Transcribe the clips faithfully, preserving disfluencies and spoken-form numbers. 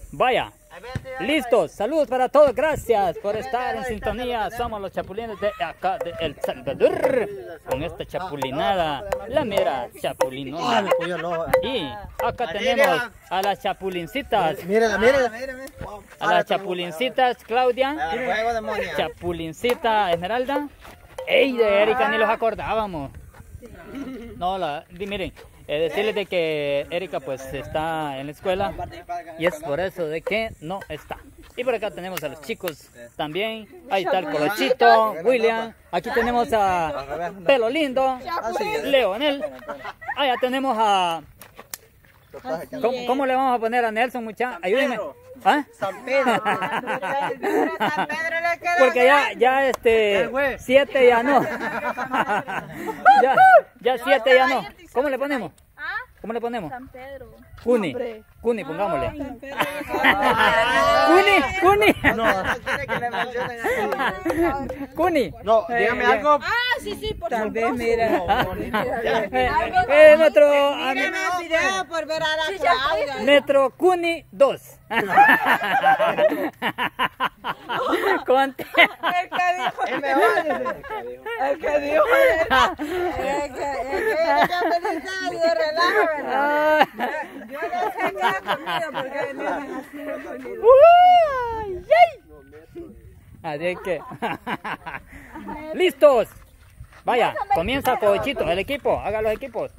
Vaya. Listos, saludos para todos, gracias por estar en sintonía. Somos los chapulines de acá de El Salvador. Con esta chapulinada, la mera chapulinona. Y acá tenemos a las chapulincitas. Mírala, mírala. A las chapulincitas, Claudia. Chapulincita Esmeralda. Ey, de Erika ni los acordábamos. No, la, miren. Eh, decirles de que Erika pues está en la escuela y es por eso de que no está. Y por acá tenemos a los chicos también. Ahí está el Colochito, William. Aquí tenemos a Pelo Lindo, Leonel. Allá tenemos a... ¿Cómo, cómo le vamos a poner a Nelson, muchachos? Ayúdenme. ¿Ah? San Pedro. Porque ya, ya este, siete ya no. Ya, ya siete ya no. ¿Cómo le ponemos? ¿Cómo le ponemos? San Pedro. Cuni. Cuni, pongámosle. Cuni, Cuni. No, quiere que le mencionen así. Cuni. No, dígame algo. Ah, sí, sí, por Tal vez, mira. Eh, nuestro, Mírame el video por ver a la Claudia. nuestro Cuni dos. Conte. El que dijo. Es mejor. El que dijo. El que felicidad y de relajo, ¿verdad? Yo no sé qué ha comido porque venían así de sonido. Así es que. ¡Listos! Vaya, comienza Cochito, el equipo, haga los equipos.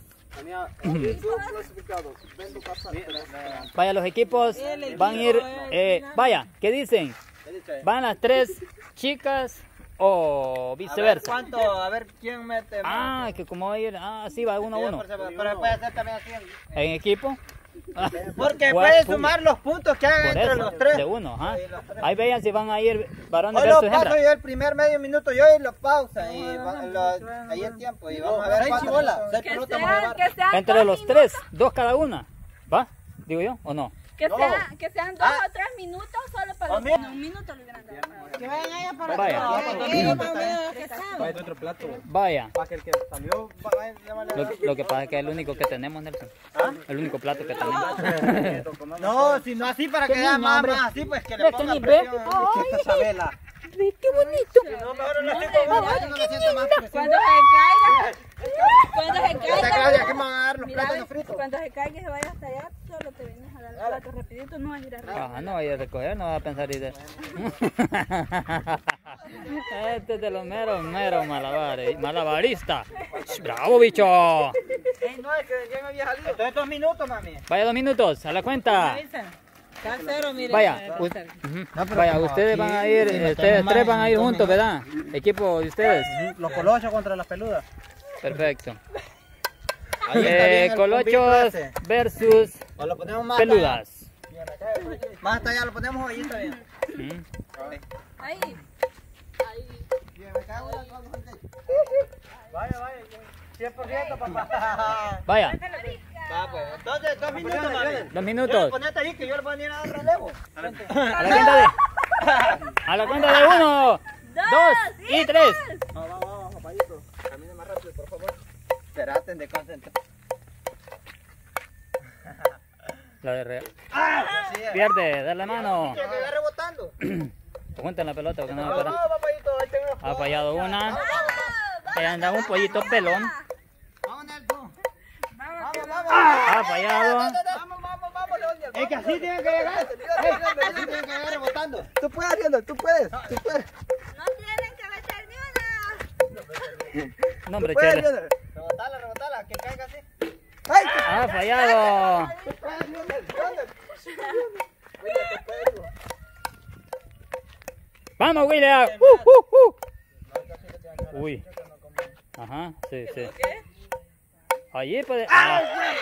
Vaya, los equipos van a ir, eh, vaya, ¿qué dicen? ¿Van las tres chicas o viceversa? ¿Cuánto? A ver quién mete más. Ah, que como va a ir, ah, sí, va uno a uno. Pero puede ser también así. ¿En equipo? Porque Pues, puede pum. sumar los puntos que hagan Por entre eso, los tres. de uno, ajá. Ahí vean si van a ir varones Hoy lo versus paso hembras. yo el primer medio minuto yo y lo pausa y va- lo- ahí el tiempo y vamos a ver cuánto bola. Que sean, que sean Entre dos los minutos. tres, dos cada una. ¿Va? Digo yo, ¿o no? Que, No. sea, que sean dos Ah. o tres minutos solo para ¿O los mira? un minuto le hubieran dado. Que vayan allá para Vaya. ellos más o menos que saben. otro plato. Vaya. Para que el que salió, Lo, lo que pasa es que es el único que tenemos, Nelson. El único plato que tenemos. no, si no así para que vea más, más así, pues que le Ve, ponga que ni presión. ve. Que esta Sabela. Ve, qué bonito. No, mejor no le estoy como vos, no le siente más presión. Cuando se caiga, cuando se Esta caiga, Claudia, ¿qué me van a dar los mira, plátanos fritos? cuando se caiga y se vaya hasta allá, solo te vienes a dar el plato rapidito, no vas a ir arriba. Ajá, no vaya a recoger, no va a pensar y de... Este es de los meros, meros malabares, malabarista. ¡Bravo, bicho! Ey, no, es que ya me había salido. Entonces dos minutos, mami. Vaya, dos minutos, a la cuenta. Está cero, miren. Vaya, u- ujú. Vaya, ustedes van a ir, ustedes tres van a ir juntos, ¿verdad? Equipo de ustedes. Los colochos contra las peludas. Perfecto. Ahí está Eh, bien el colochos convito ese. versus O lo ponemos más peludas. allá. Más hasta allá lo ponemos ahí, está bien. Mm. Ahí, ahí. Vaya, vaya. cien por ciento, papá. Vaya, Va, pues. Entonces, dos minutos, mami. dos minutos. Ponete ahí que yo le voy a venir a dar relevo. A la cuenta de, a la cuenta de uno, dos y tres. Vamos, vamos, vamos, papayito. Camine más rápido, por favor. Traten de concentrar. La de re- Sí, Pierde, dale la mano. que va rebotando. Junten la pelota porque no me Vamos, para. vamos, papayito. Ahí tengo la Ha fallado una. Vamos, vamos, Ahí anda un pollito pelón. vamos, Nelson. Vamos, vamos. Ha fallado. Vamos, vamos, vamos, Leonel. Es que así tiene que llegar. Así tiene que llegar rebotando. Tú puedes, Leonel, tú puedes. Tú puedes. No tienen que meter ni una. No, hombre, Puedes, chele. Leonel. Rebotala, rebotala, que caiga así. ¡Ay! Ha fallado. Tú puedes, Leonel, Leonel. William, tú puedes, hijo. Vamos, William. Uh, uh, uh. Uy. Ajá, sí, sí. Allí puede. Ah.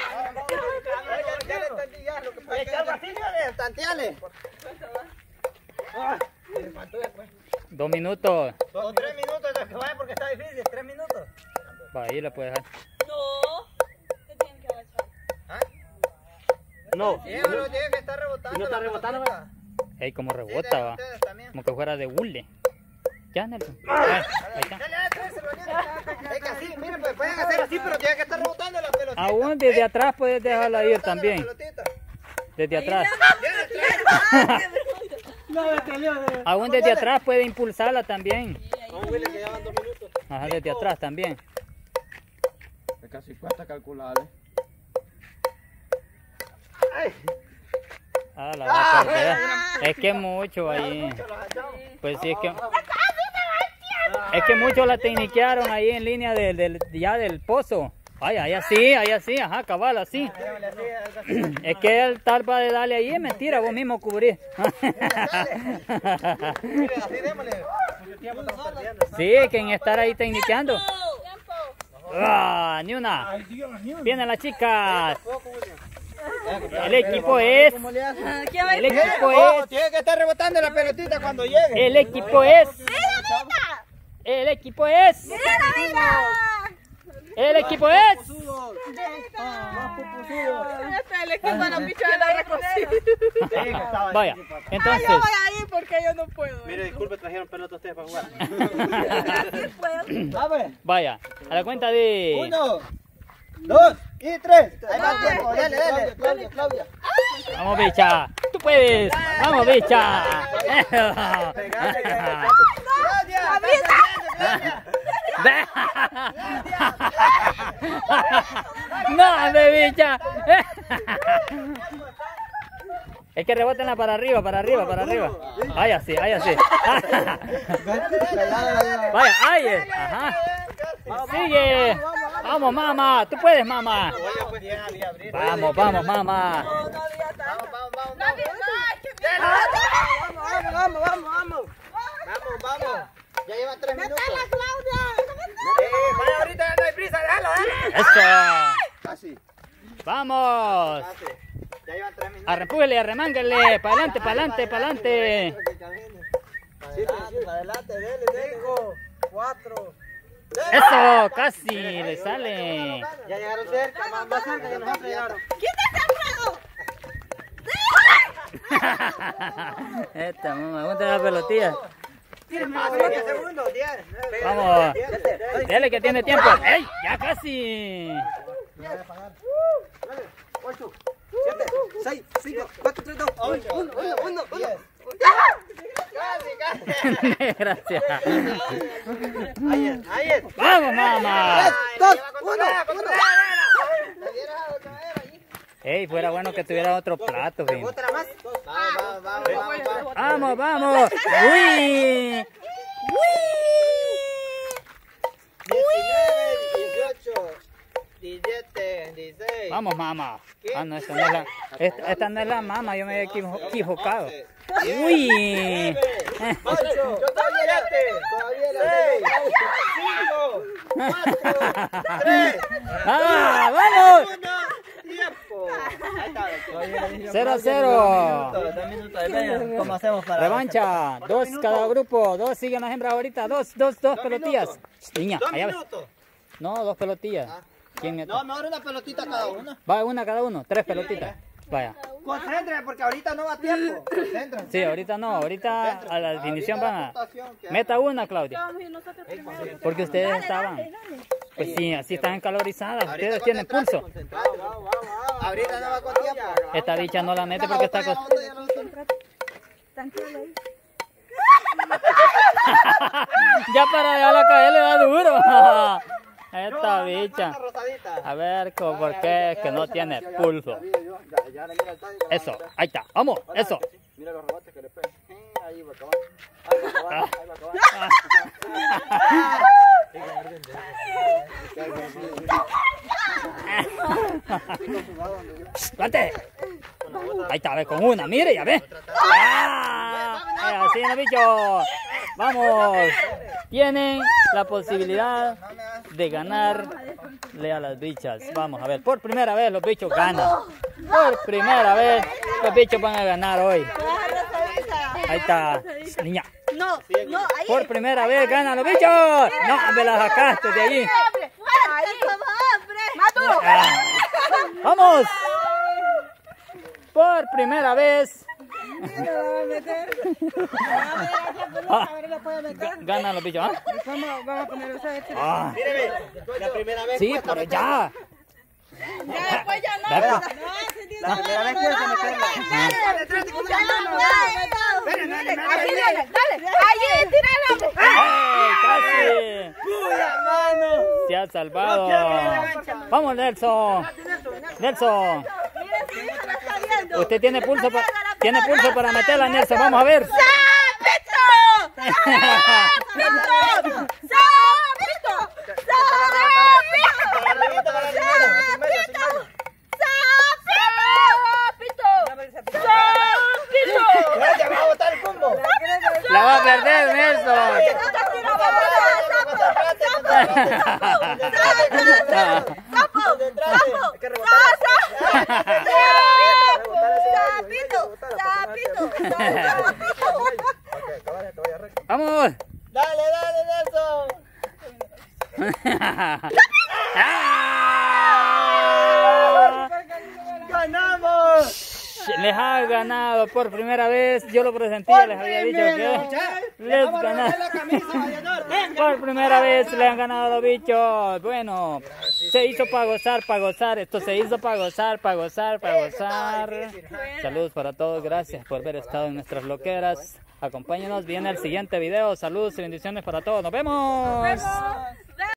Ya le entendí ya lo que pasa. Echarlo así, Leonel, tanteale. Ah, le faltó después. Dos minutos. Son tres minutos de que vaya porque está difícil, tres minutos. Va, ahí la puede dejar. No, te tienen que agachar. ¿Ah? No. Sí, uno tiene que estar rebotando. ¿No está la rebotando, pelotita. Ey, como Sí, rebota, de va. ustedes también. Como que fuera de hule. Ya, Nelson. Ahí ahí está. Dale, dale, se lo viene. Es que así, miren, pues pueden hacer así, pero tiene que estar rebotando la pelotita. Aún desde atrás puedes dejarla ir Rebotando la también. pelotita. Desde atrás. Ya, ya, Aún desde atrás puede impulsarla también. Vamos, Willy, que ya van dos minutos. Ajá, desde atrás también. Es casi cuesta calcularle. Ah, la va a perder. Es que mucho ahí. Pues sí, es que... Es que muchos la tecniquearon ahí en línea del, del, ya del pozo. Ay, ahí así, ahí así, ajá, cabal, así. Es que el tal va de darle ahí, es mentira, vos mismo cubrís. Sí, que en estar ahí tecniqueando. Ah, ni una. Vienen las chicas. El equipo es. El equipo es. Tiene que estar rebotando la pelotita cuando llegue. El equipo es. El equipo es. El equipo es. El equipo de los bichos de la recocida. Vaya, entonces. Yo voy a ir porque yo no puedo. Mire, disculpe, trajeron pelota ustedes para jugar. Vaya, a la cuenta de. Uno, dos y tres. Ahí va el tiempo. Dale, dale. Claudia, Claudia. Vamos, bicha. Tú puedes. Vamos, bicha. No, me bicha. Es que rebotenla para arriba, para arriba, para arriba. Ay, así, ay, así. Vaya, ay, ajá. Sigue. Vamos, mamá. Tú puedes, mamá. Vamos, vamos, mamá. Vamos, vamos, vamos, vamos. Vamos, vamos. Ya lleva tres minutos. Eh, vaya, ahorita no hay prisa, déjalo, déjalo. Eso. Casi. Vamos. Casi. Ya llevan tres minutos. Arrempújele, arremángale. Para adelante, para adelante, para adelante. Para adelante, dele, cinco, cuatro. Eso, casi le sale. Ya llegaron cerca, más, más cerca que nosotros llegaron. Esta mamá, aguanta la pelotilla. diez segundos, diez, nueve, Vamos. siete, Dale que tiene tiempo. ¡Ey! ¡Ya casi! ocho, siete, seis, cinco, cuatro, tres, dos, uno, uno, uno, uno. Casi, casi. Gracias. Ahí es, ahí es. ¡Vamos, mamá! Dos, uno, uno. ¡Ey! Fuera bueno que tuviera otro plato, fin. Otra más. Vamos, vamos, vamos, vamos. ¡Vamos, vamos! ¡Uy! diecinueve, dieciocho, diecisiete, dieciséis. ¡Vamos, mamá! Ah, no, esta no es la, esta, esta no es la mamá, yo me había equivo- equivocado. ¡Uy! ocho, siete, seis, cinco, cuatro, tres, ¡Ah, vamos! uno, tiempo. Ahí está. ¡Cero a cero! Dos minutos de media. ¿Cómo hacemos para Revancha, dos cada grupo, dos siguen las hembras ahorita, dos, dos, dos pelotillas. Niña, Dos allá ves. minutos. No, dos pelotillas. ¿Quién es? No, mejor una pelotita cada uno. Va una cada uno, tres pelotitas. Vaya. Concéntrense porque ahorita no va a tiempo. Concéntrense. Sí, ahorita no, ahorita a la definición van a... Meta una, Claudia. Porque ustedes estaban... Pues sí, así están calorizadas, ustedes tienen pulso. Vamos, vamos, vamos. Ahorita no va con tiempo. Esta bicha no la mete porque está... acos- Tranquilo ahí. Ya para dejarla caer le da duro. Esta No, bicha. no, no, rosadita. A ver, co- ¿por qué es que no tiene pulso? Eso, ahí está, vamos, eso. Mira los rebotes que le pegan. Ahí va a acabar. Ahí va a acabar. Ahí va a ¡Suerte! Ahí está, ve, con una, mire, ya ve. ¡Ah! Eh, así, no, bicho. Vamos. Tienen la posibilidad de ganarle a las bichas. Vamos a ver, por primera vez los bichos ganan. Por primera vez los bichos van a ganar hoy. Ahí está, niña. No, no, ahí. Por primera vez ganan los bichos. No, me la sacaste de allí. Ahí como hombre. Maduro. Ah. Vamos. Por primera vez A ver, ¿lo puede meter? ganan los bichos. ¿Ah? Vamos, vamos a poner, o sea, este- Ah. Míreme, la primera vez Sí, cuesta pero meter. ya. Ya después ya no. Dale. No, La primera vez cuesta meterla. dale, detrás de Así dale, dale. Allí, tíralo. ¡Ay, casi! ¡Pura mano! Se ha salvado. Vamos, Nelson. Nelson. Mira, su hija la está viendo. Usted tiene pulso, pa- tiene pulso para meterla, Nelson. Vamos a ver. ¡Sapito! ¡Sapito! ¡Sapito! ¡Ya va a botar el combo! La va a perder, Nelson. Vamos. ¡Dale, dale, Nelson! ¡Ah! ¡Ganamos! Les ha ganado por primera vez. Yo lo presentía, les había dicho que les ganaron. Por primera vez le han ganado a los bichos. Bueno, se hizo para gozar, para gozar. Esto se hizo para gozar, para gozar, para gozar. Saludos para todos. Gracias por haber estado en nuestras loqueras. Acompáñenos. Viene el siguiente video. Saludos y bendiciones para todos. Nos vemos.